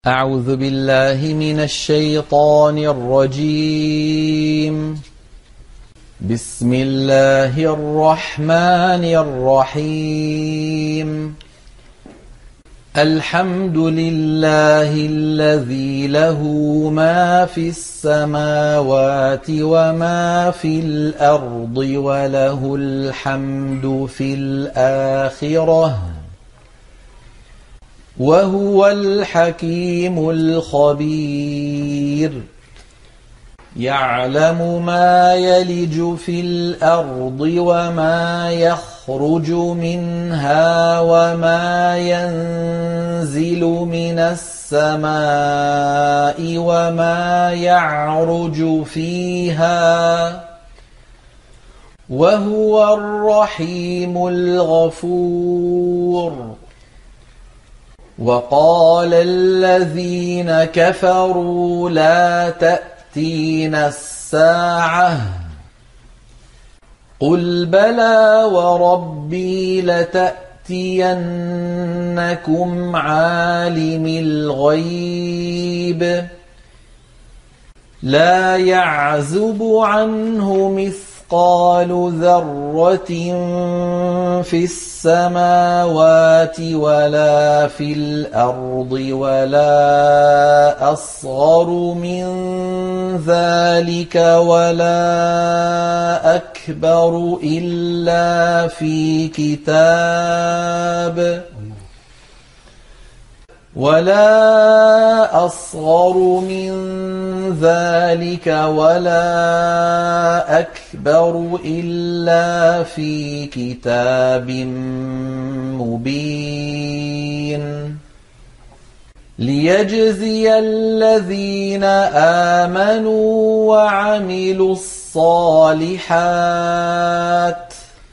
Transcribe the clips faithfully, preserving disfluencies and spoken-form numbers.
أعوذ بالله من الشيطان الرجيم. بسم الله الرحمن الرحيم. الحمد لله الذي له ما في السماوات وما في الأرض وله الحمد في الآخرة وهو الحكيم الخبير. يعلم ما يلج في الأرض وما يخرج منها وما ينزل من السماء وما يعرج فيها وهو الرحيم الغفور. وقال الذين كفروا لا تأتينا الساعة قل بلى وربي لتأتينكم عالم الغيب لا يعزب عنه مثقال ذرة في السماوات ولا في الأرض ولا أصغر من ذلك ولا أكبر إلا في كتاب ولا أصغر من ذلك ولا أكبر إلا في كتاب مبين. ليجزي الذين آمنوا وعملوا الصالحات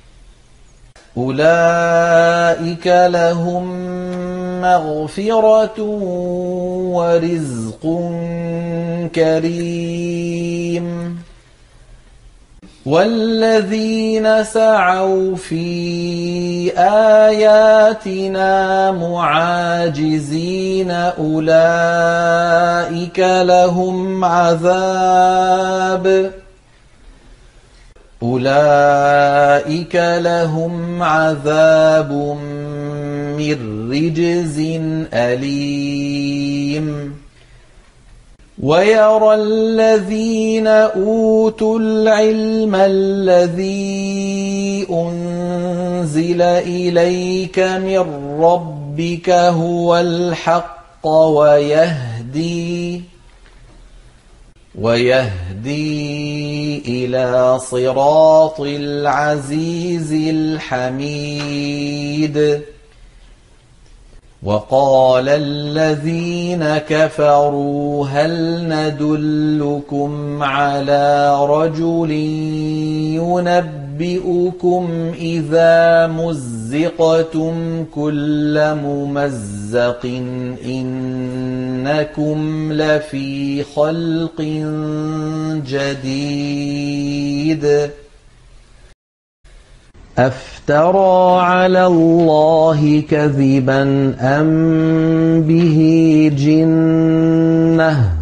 أولئك لهم مغفرة ورزق كريم. والذين سعوا في آياتنا معاجزين أولئك لهم عذاب أولئك لهم عذاب من رجز أليم. ويرى الذين أوتوا العلم الذي أنزل إليك من ربك هو الحق ويهدي ويهدي إلى صراط العزيز الحميد. وقال الذين كفروا هل ندلكم على رجل ينبئكم إذا مزقتم كل ممزق إنكم لفي خلق جديد. أفترى على الله كذبا أم به جنة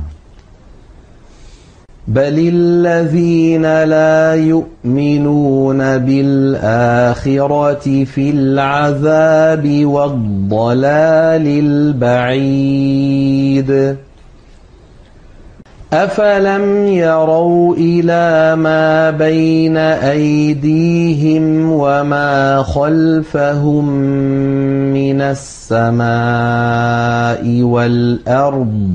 بل الذين لا يؤمنون بالآخرة في العذاب والضلال البعيد. أفلم يروا إلى ما بين أيديهم وما خلفهم من السماء والأرض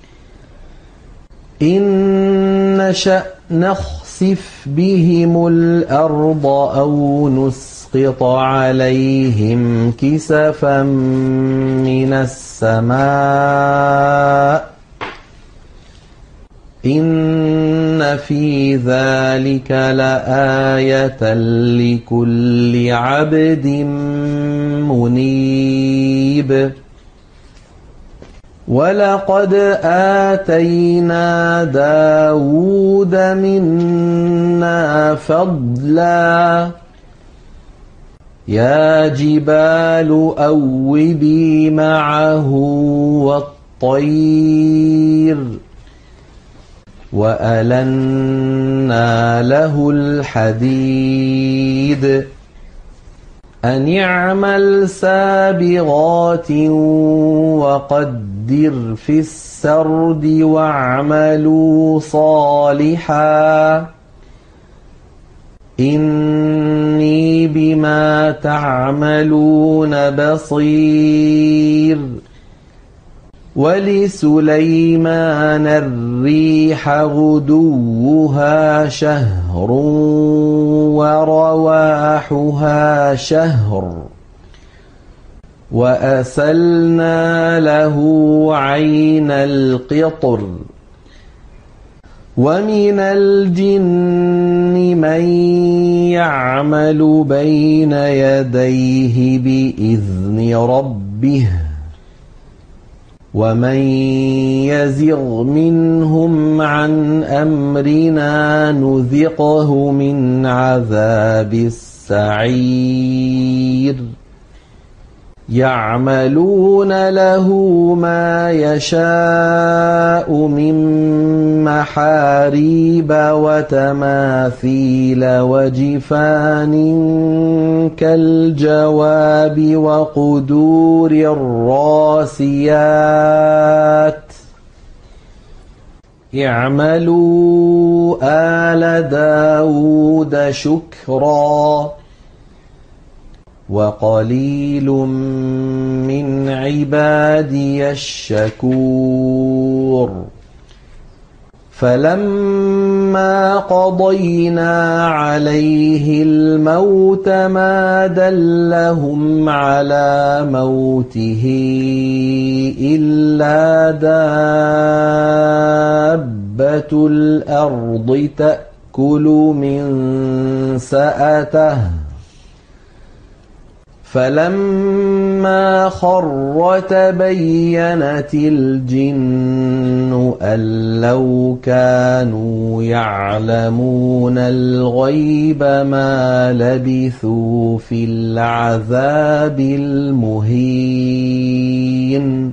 إن نشأ نخسف بهم الأرض أو نسقط عليهم كسفا من السماء إن في ذلك لآية لكل عبد منيب. ولقد آتينا داود منا فضلا يا جبال أوبي معه الطير وألنا له الحديد أن اعمل سابغات وقدر في السرد واعملوا صالحا إني بما تعملون بصير ولسليمان الريح غدوها شهر ورواحها شهر وأسلنا له عين القطر ومن الجن من يعمل بين يديه بإذن ربه ومن يزغ منهم عن أمرنا نذقه من عذاب السعير يعملون له ما يشاء من محاريب وتماثيل وجفان كالجواب وقدور الراسيات اعملوا آل داود شكرا وقليل من عبادي الشكور فلما قضينا عليه الموت ما دلهم على موته إلا دابة الأرض تأكل من سأته فلما خر تبينت الجن أن لو كانوا يعلمون الغيب ما لبثوا في العذاب المهين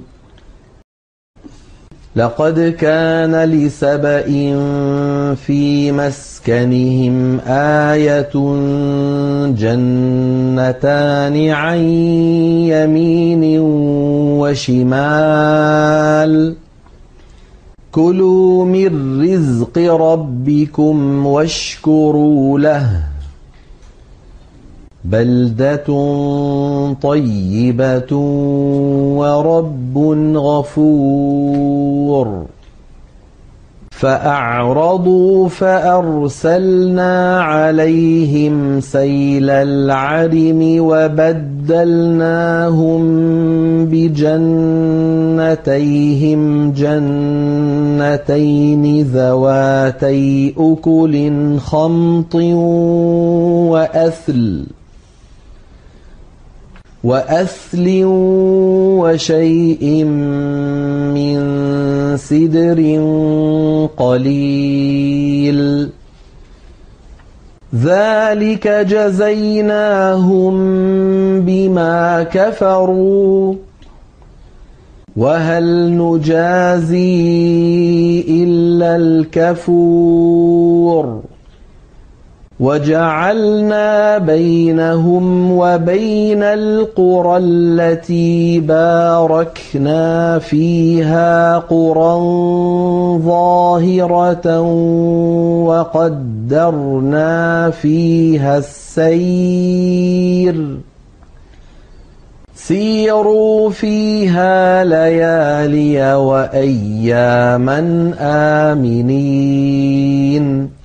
لقد كان لسبإ في مسكنهم آية جنتان عن يمين وشمال كلوا من رزق ربكم واشكروا له بلدة طيبة ورب غفور فأعرضوا فأرسلنا عليهم سيل العرم وبدلناهم بجنتيهم جنتين ذواتي أكل خمط وأثل وأثل وشيء من سدر قليل ذلك جزيناهم بما كفروا وهل نجازي إلا الكفور وجعلنا بينهم وبين القرى التي باركنا فيها قرى ظاهرة وقدرنا فيها السير سيروا فيها ليالي وأياما آمنين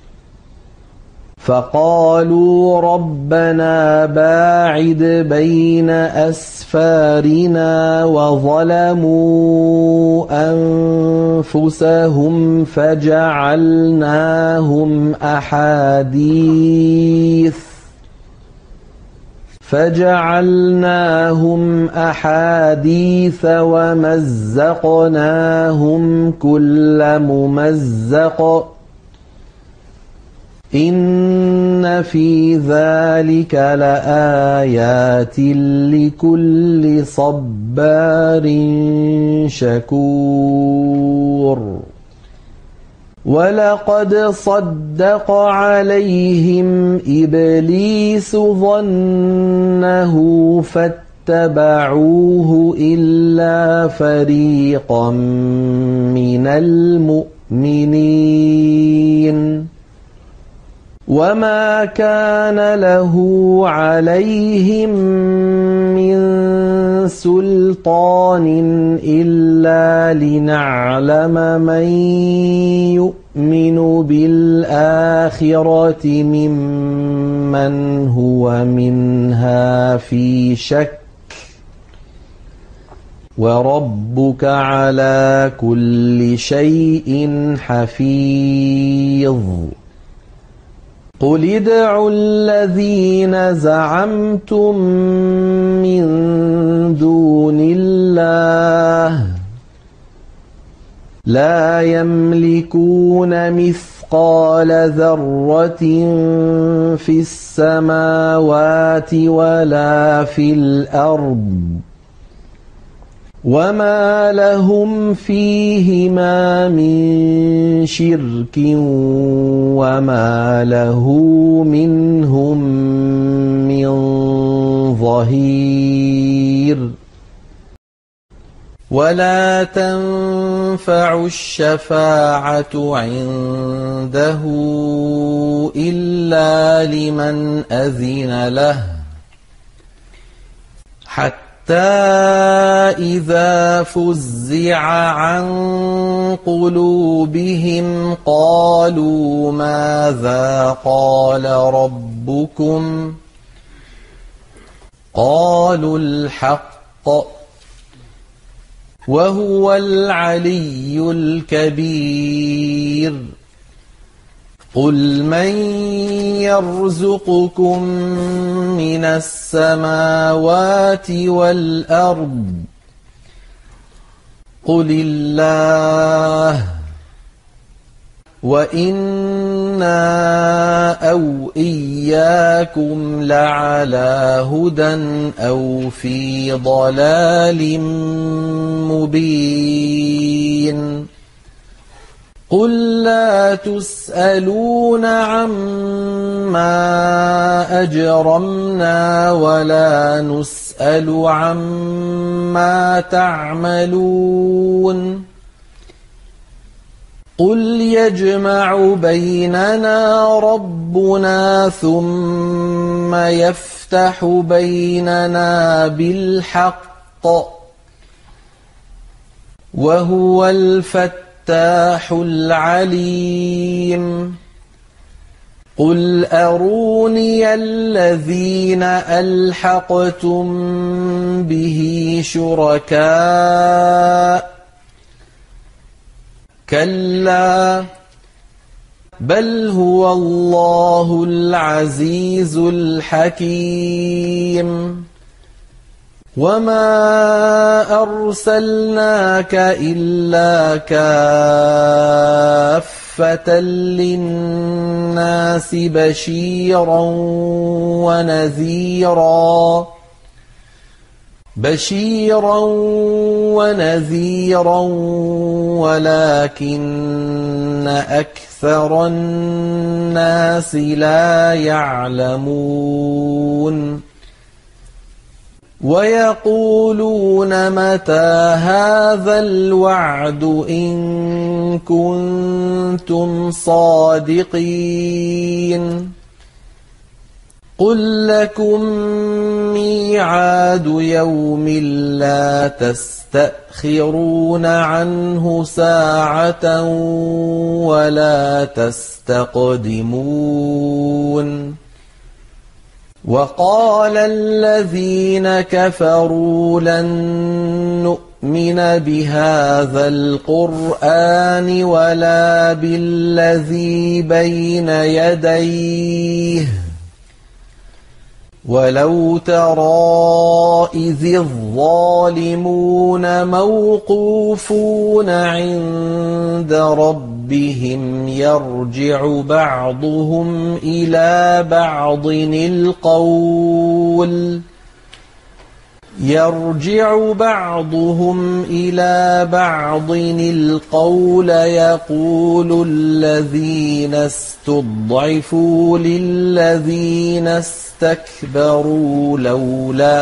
فقالوا ربنا باعد بين أسفارنا وظلموا أنفسهم فجعلناهم أحاديث فجعلناهم أحاديث ومزقناهم كل ممزق إن في ذلك لآيات لكل صبار شكور ولقد صدق عليهم إبليس ظنه فاتبعوه إلا فريقا من المؤمنين وما كان له عليهم من سلطان إلا لنعلم من يؤمن بالآخرة ممن هو منها في شك وربك على كل شيء حفيظ قل ادعوا الذين زعمتم من دون الله لا يملكون مثقال ذرة في السماوات ولا في الأرض وما لهم فيهما من شرك وما له منهم من ظهير ولا تنفع الشفاعة عنده إلا لمن أذن له حتى إذا فزع عن قلوبهم قالوا ماذا قال ربكم قالوا الحق وهو العلي الكبير قل من يرزقكم من السماوات والأرض قل الله وإنا أو إياكم لعلى هدى أو في ضلال مبين قل لا تسألون عما أجرمنا ولا نسأل عما تعملون قل يجمع بيننا ربنا ثم يفتح بيننا بالحق وهو الفتاح العليم قل أروني الذين ألحقتم به شركاء كلا بل هو الله العزيز الحكيم وما أرسلناك إلا كافة للناس بشيرا ونذيرا بشيرا ونذيرا ولكن أكثر الناس لا يعلمون ويقولون متى هذا الوعد إن كنتم صادقين قل لكم ميعاد يوم لا تستأخرون عنه ساعة ولا تستقدمون وقال الذين كفروا لن نؤمن بهذا القرآن ولا بالذي بين يديه ولو ترى إذ الظالمون موقوفون عند ربهم يرجع بعضهم إلى بعض القول يرجع بعضهم إلى بعض القول يقول الذين استضعفوا للذين استكبروا لولا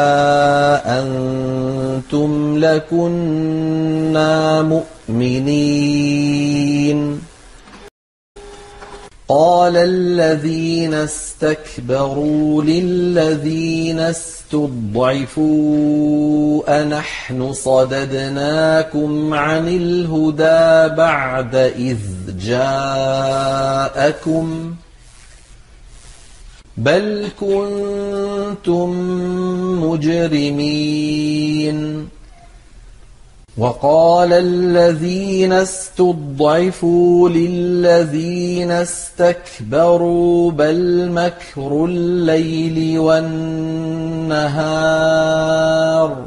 أنتم لكنا مؤمنين قال الذين استكبروا للذين استضعفوا أنحن صددناكم عن الهدى بعد إذ جاءكم بل كنتم مجرمين وقال الذين استضعفوا للذين استكبروا بل مكر الليل والنهار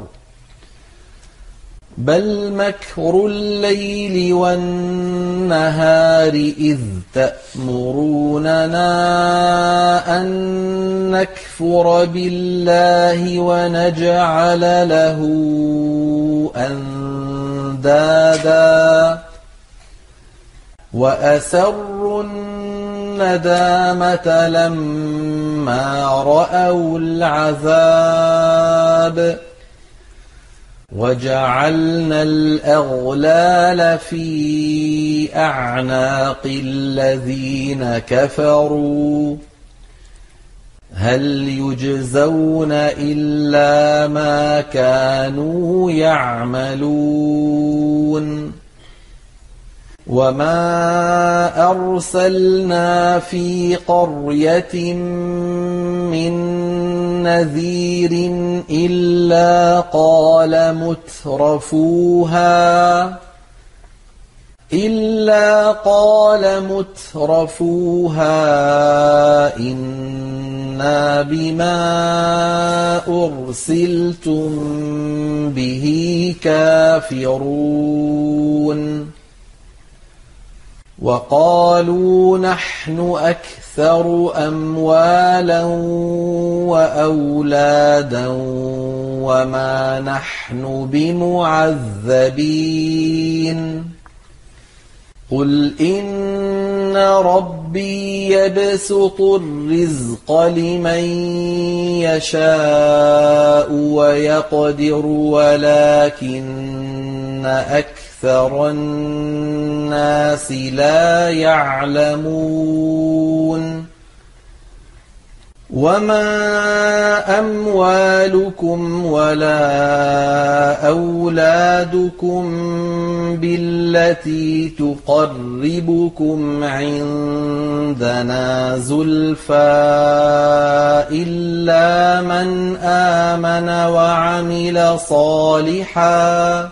بل مكر الليل والنهار إذ تأمروننا أن نكفر بالله ونجعل له أندادا وأسروا الندامة لما رأوا العذاب وجعلنا الأغلال في أعناق الذين كفروا هل يجزون إلا ما كانوا يعملون وما أرسلنا في قرية من نذير إلا قال مترفوها إلا قال مترفوها إنا بما أرسلتم به كافرون وقالوا نحن أكثر أموالا وأولادا وما نحن بمعذبين قل إن ربي يبسط الرزق لمن يشاء ويقدر ولكن أكثر الناس لا يعلمون وما أموالكم ولا أولادكم بالتي تقربكم عندنا زلفى إلا من آمن وعمل صالحا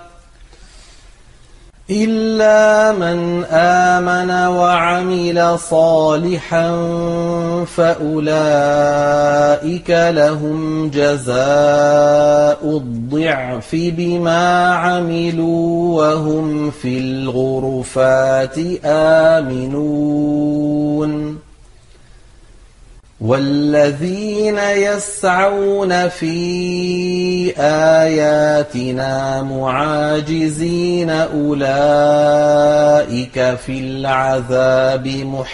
إلا من آمن وعمل صالحا فأولئك لهم جزاء الضعف بما عملوا وهم في الغرفات آمنون والذين يسعون في آياتنا معاجزين أولئك في العذاب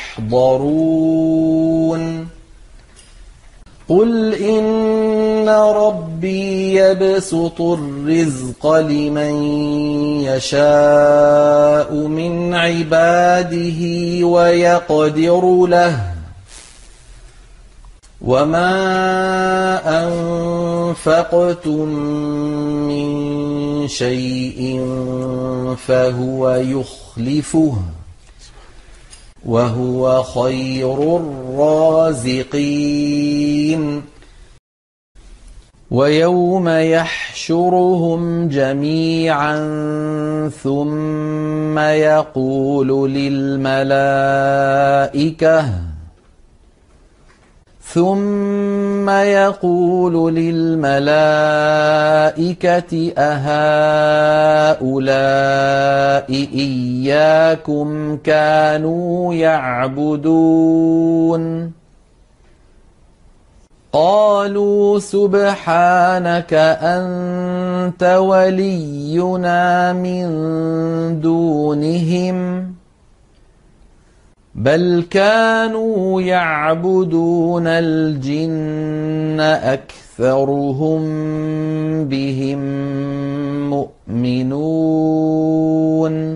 محضرون قل إن ربي يبسط الرزق لمن يشاء من عباده ويقدر له وما أنفقتم من شيء فهو يخلفه وهو خير الرازقين ويوم يحشرهم جميعا ثم يقول للملائكة ثم يقول للملائكة أهؤلاء إياكم كانوا يعبدون قالوا سبحانك أنت ولينا من دونهم بل كانوا يعبدون الجن أكثرهم بهم مؤمنون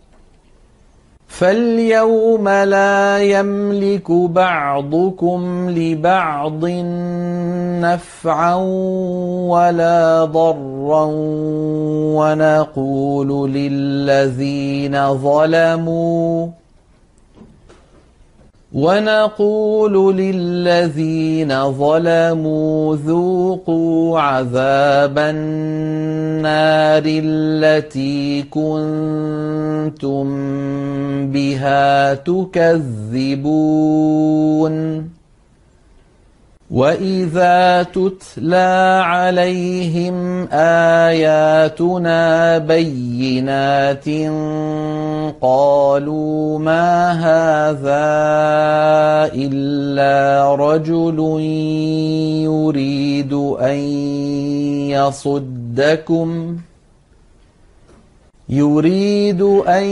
فاليوم لا يملك بعضكم لبعض نفعا ولا ضرا ونقول للذين ظلموا ونقول للذين ظلموا ذوقوا عذاب النار التي كنتم بها تكذبون وإذا تتلى عليهم آياتنا بينات قالوا ما هذا إلا رجل يريد أن يصدكم يريد أن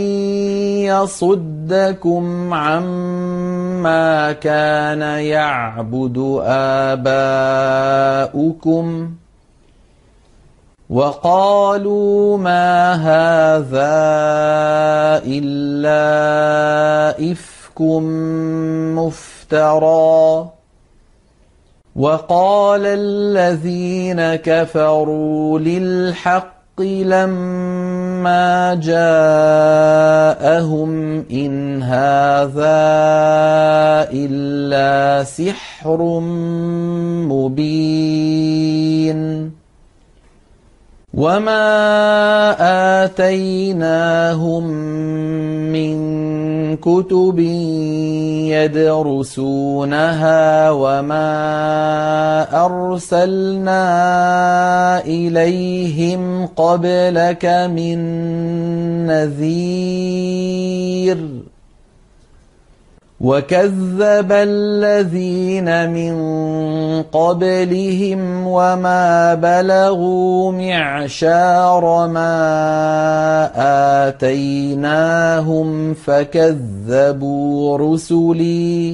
يصدكم عما كان يعبد آباؤكم وقالوا ما هذا إلا إفك مفترى وقال الذين كفروا للحق لما جاءهم إن هذا إلا سحر مبين وما آتيناهم من كتب يدرسونها وما أرسلنا إليهم قبلك من نذير وكذب الذين من قبلهم وما بلغوا معشار ما آتيناهم فكذبوا رسلي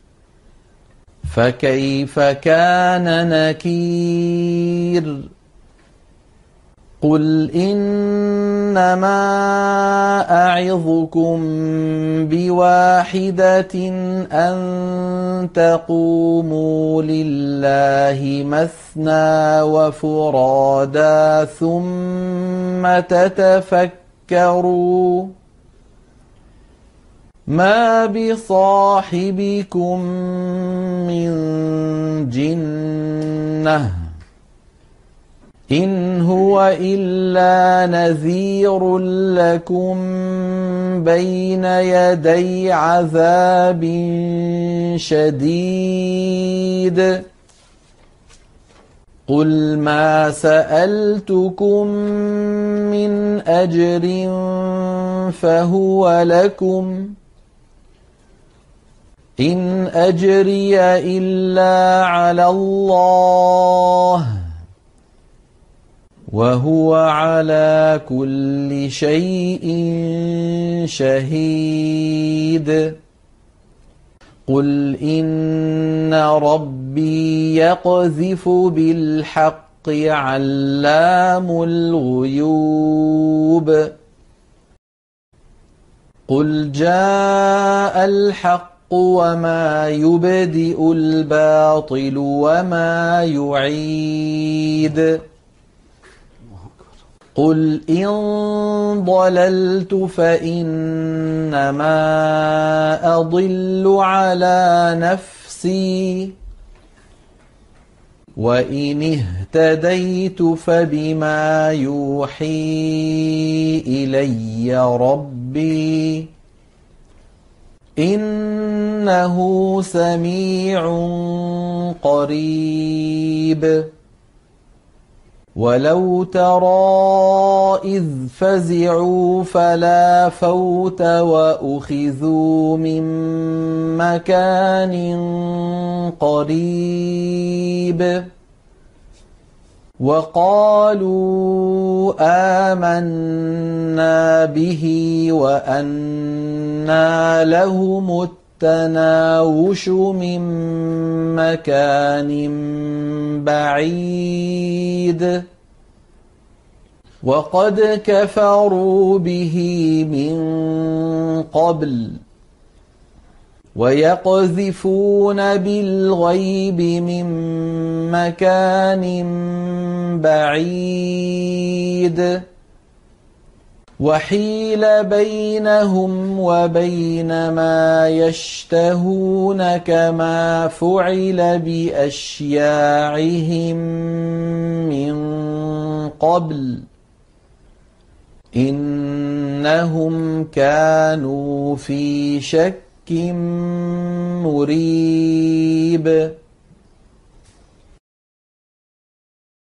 فكيف كان نكير قل إنما أعظكم بواحدة أن تقوموا لله مثنى وفرادا ثم تتفكروا ما بصاحبكم من جنة إن هو إلا نذير لكم بين يدي عذاب شديد قل ما سألتكم من أجر فهو لكم إن أجري إلا على الله وهو على كل شيء شهيد قل إن ربي يقذف بالحق علام الغيوب قل جاء الحق وما يبدئ الباطل وما يعيد قل إن ضللت فإنما أضل على نفسي وإن اهتديت فبما يوحي إلي ربي إنه سميع قريب ولو ترى إذ فزعوا فلا فوت وأخذوا من مكان قريب وقالوا آمنا به وأنى لهم التناوش من مكان بعيد وقد كفروا به من قبل ويقذفون بالغيب من مكان بعيد وحيل بينهم وبين ما يشتهون كما فعل بأشياعهم من قبل إنهم كانوا في شك مريب